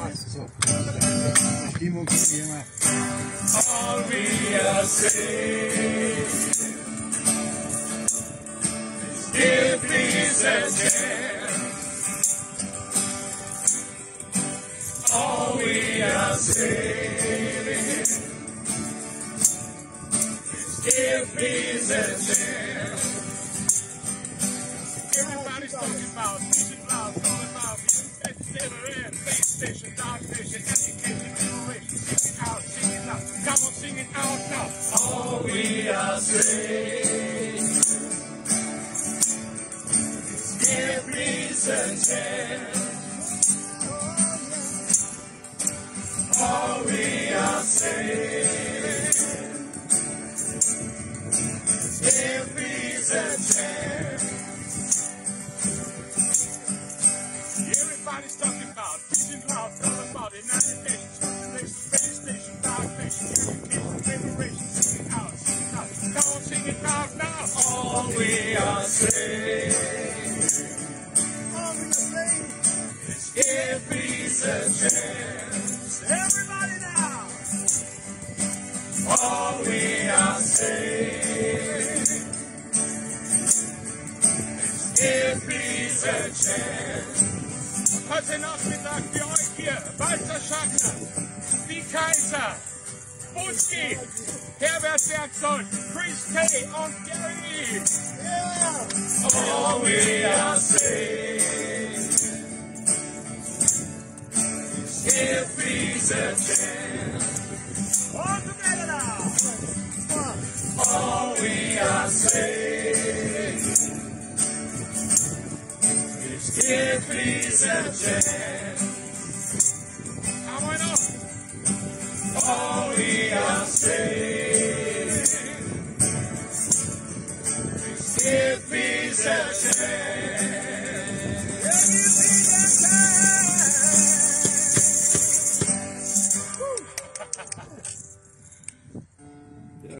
So. Stimmung wie immer. All we are saying is give peace a chance. All we are saying is give peace a chance. Everybody's talking about music, loud, talking about space station, dog station, education, generation, sing it out, sing it out. Come on, sing it out now. All we are saying is give peace a chance. All we are saying is give peace a chance. Everybody's talking about preaching loud, talking about United Nations, constellation, space station, dog station, education, generation, sing it out, sing it out. Come on, sing it out now. All we are saying is give peace a chance. Everybody now. All we are saying is give peace a chance. Heute Nachmittag für euch hier, Walter Schackner, die Kaiser, Butzki, Herbert Werkzeug, Chris K. und Gary. Yeah. All we are saying is give peace a chance. All together now. All we are saying give peace a chance. Come on up. All we are saying is give peace a chance.